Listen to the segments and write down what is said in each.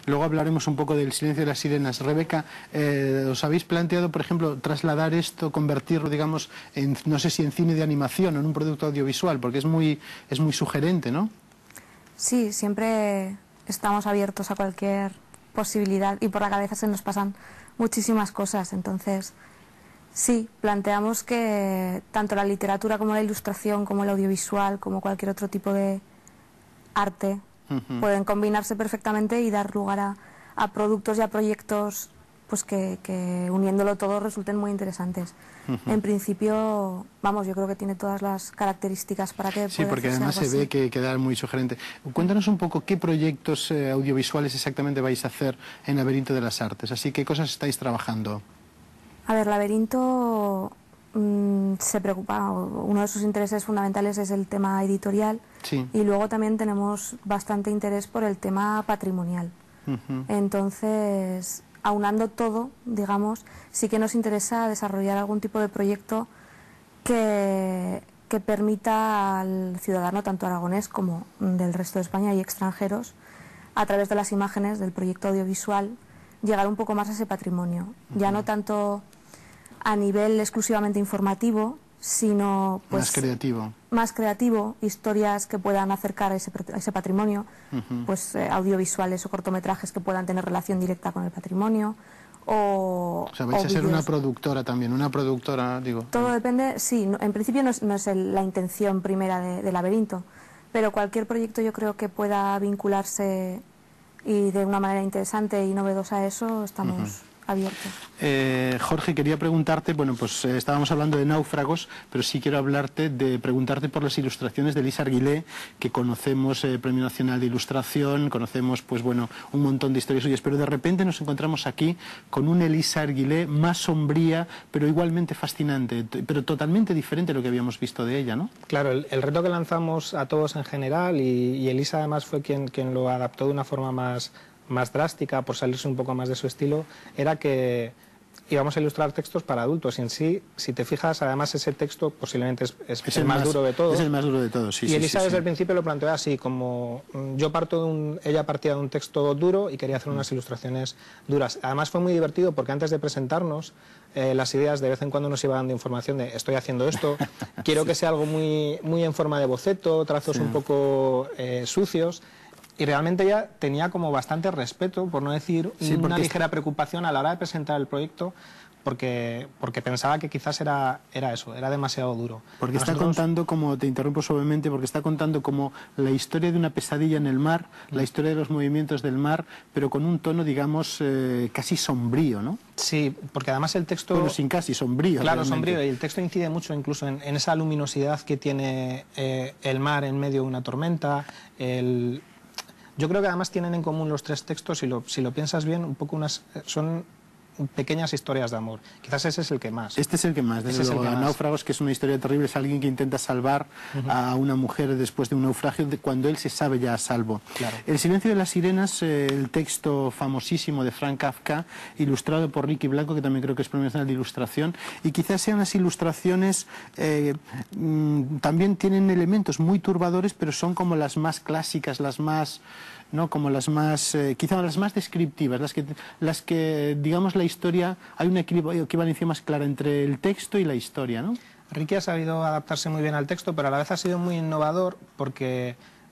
Luego hablaremos un poco del Silencio de las sirenas. Rebeca, ¿os habéis planteado, por ejemplo, trasladar esto, convertirlo, digamos, en, no sé si en cine de animación o en un producto audiovisual? Porque es muy sugerente, ¿no? Sí, siempre estamos abiertos a cualquier posibilidad y por la cabeza se nos pasan muchísimas cosas. Entonces, sí, planteamos que tanto la literatura como la ilustración, como el audiovisual, como cualquier otro tipo de arte pueden combinarse perfectamente y dar lugar a productos y a proyectos pues que uniéndolo todo resulten muy interesantes. En principio, vamos, yo creo que tiene todas las características para que sí, pueda porque hacerse además algo se ve así. que queda muy sugerente. Cuéntanos un poco qué proyectos audiovisuales exactamente vais a hacer en Laberinto de las Artes. Así, ¿qué cosas estáis trabajando? A ver, Laberinto se preocupa, uno de sus intereses fundamentales es el tema editorial, Sí. y luego también tenemos bastante interés por el tema patrimonial. Entonces, aunando todo, digamos, sí que nos interesa desarrollar algún tipo de proyecto que permita al ciudadano, tanto aragonés como del resto de España y extranjeros, a través de las imágenes del proyecto audiovisual, llegar un poco más a ese patrimonio. Ya no tanto a nivel exclusivamente informativo, sino pues más creativo, historias que puedan acercar a ese patrimonio, pues audiovisuales o cortometrajes que puedan tener relación directa con el patrimonio, o sea, vais a ser una productora también, una productora, digo. Todo depende, sí, en principio no es la intención primera de Laberinto, pero cualquier proyecto yo creo que pueda vincularse y de una manera interesante y novedosa a eso, estamos abiertos. Jorge, quería preguntarte, bueno, pues estábamos hablando de Náufragos, pero sí quiero preguntarte por las ilustraciones de Elisa Arguilé, que conocemos, Premio Nacional de Ilustración, conocemos, pues bueno, un montón de historias suyas, pero de repente nos encontramos aquí con una Elisa Arguilé más sombría, pero igualmente fascinante, pero totalmente diferente a lo que habíamos visto de ella, ¿no? Claro, el reto que lanzamos a todos en general, y Elisa además fue quien lo adaptó de una forma más drástica, por salirse un poco más de su estilo, era que íbamos a ilustrar textos para adultos, y en sí, si te fijas, además ese texto posiblemente es el más duro de todos. Es el más duro de todos, sí. Y Elisa desde el principio lo planteó así, como ella partía de un texto duro y quería hacer unas ilustraciones duras. Además fue muy divertido porque antes de presentarnos las ideas, de vez en cuando nos iba dando información de estoy haciendo esto, quiero que sea algo muy en forma de boceto, trazos un poco sucios. Y realmente ella tenía como bastante respeto, por no decir una ligera preocupación a la hora de presentar el proyecto, porque pensaba que quizás era eso, era demasiado duro. Porque está contando, como te interrumpo suavemente, porque está contando como la historia de una pesadilla en el mar, la historia de los movimientos del mar, pero con un tono, digamos, casi sombrío, ¿no? Sí, porque además el texto... Bueno, sin casi, sombrío. Claro, realmente. Sombrío, y el texto incide mucho incluso en esa luminosidad que tiene el mar en medio de una tormenta, Yo creo que además tienen en común los tres textos, si lo piensas bien, un poco son pequeñas historias de amor. Quizás ese es el que más. Este es el que más, desde luego. Náufragos, que es una historia terrible, es alguien que intenta salvar a una mujer después de un naufragio, cuando él se sabe ya a salvo. Claro. El Silencio de las sirenas, el texto famosísimo de Franz Kafka, ilustrado por Ricky Blanco, que también creo que es Premio Nacional de Ilustración, y quizás sean las ilustraciones, también tienen elementos muy turbadores, pero son como las más clásicas, las más... ¿no? Como las más, quizá las más descriptivas, las que, digamos, la historia, hay una equivalencia más clara entre el texto y la historia, ¿no? Ricky ha sabido adaptarse muy bien al texto, pero a la vez ha sido muy innovador porque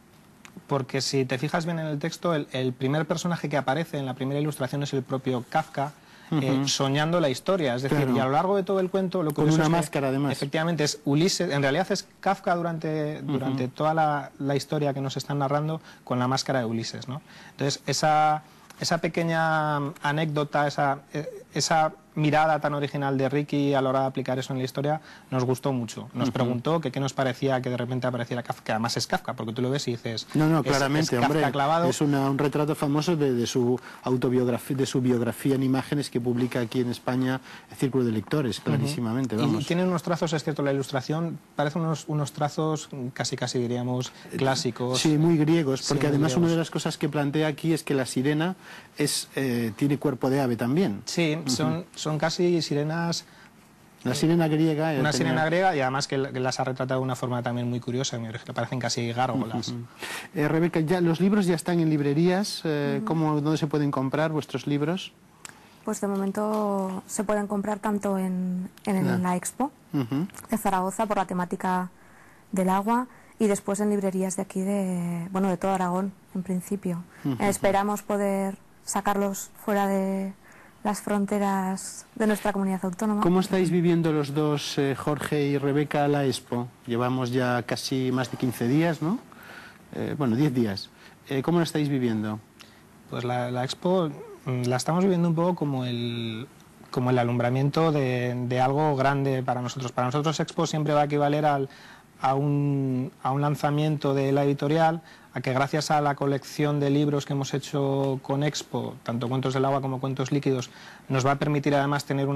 si te fijas bien en el texto, el primer personaje que aparece en la primera ilustración es el propio Kafka, soñando la historia, es decir, y a lo largo de todo el cuento lo con una máscara, además. Efectivamente es Ulises, en realidad es Kafka durante toda la historia que nos están narrando con la máscara de Ulises, ¿no? Entonces esa pequeña anécdota, esa mirada tan original de Ricky a la hora de aplicar eso en la historia nos gustó mucho. Nos preguntó que qué nos parecía que de repente apareciera Kafka, que además es Kafka, porque tú lo ves y dices... No, claramente, es Kafka hombre, clavado. es un retrato famoso de su autobiografía, de su biografía en imágenes que publica aquí en España el Círculo de Lectores, clarísimamente, vamos. Y tiene unos trazos, es cierto, la ilustración, parecen unos trazos casi casi clásicos. Sí, muy griegos, porque sí, además griegos. una de las cosas que plantea aquí es que la sirena tiene cuerpo de ave también. Sí, son casi sirenas La sirena griega. Una sirena griega, y además que las ha retratado de una forma también muy curiosa, que parecen casi gárgolas. Rebeca, los libros ya están en librerías. ¿Dónde se pueden comprar vuestros libros? Pues de momento se pueden comprar tanto en la Expo de Zaragoza por la temática del agua, y después en librerías de aquí de todo Aragón, en principio. Esperamos poder sacarlos fuera de las fronteras de nuestra comunidad autónoma. ¿Cómo estáis viviendo los dos, Jorge y Rebeca, la Expo? Llevamos ya casi más de 15 días, ¿no? 10 días. ¿Cómo la estáis viviendo? Pues la Expo la estamos viviendo un poco como el alumbramiento de algo grande para nosotros. Para nosotros Expo siempre va a equivaler a un lanzamiento de la editorial, a que gracias a la colección de libros que hemos hecho con Expo, tanto Cuentos del Agua como Cuentos Líquidos, nos va a permitir además tener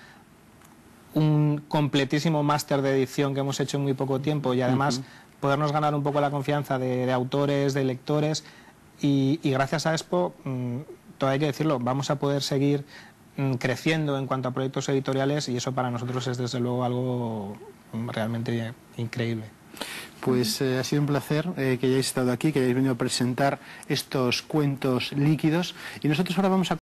un completísimo máster de edición que hemos hecho en muy poco tiempo, y además podernos ganar un poco la confianza de autores, de lectores, y gracias a Expo, todo hay que decirlo, vamos a poder seguir creciendo en cuanto a proyectos editoriales, y eso para nosotros es desde luego algo realmente increíble. Pues ha sido un placer que hayáis estado aquí, que hayáis venido a presentar estos cuentos líquidos, y nosotros ahora vamos a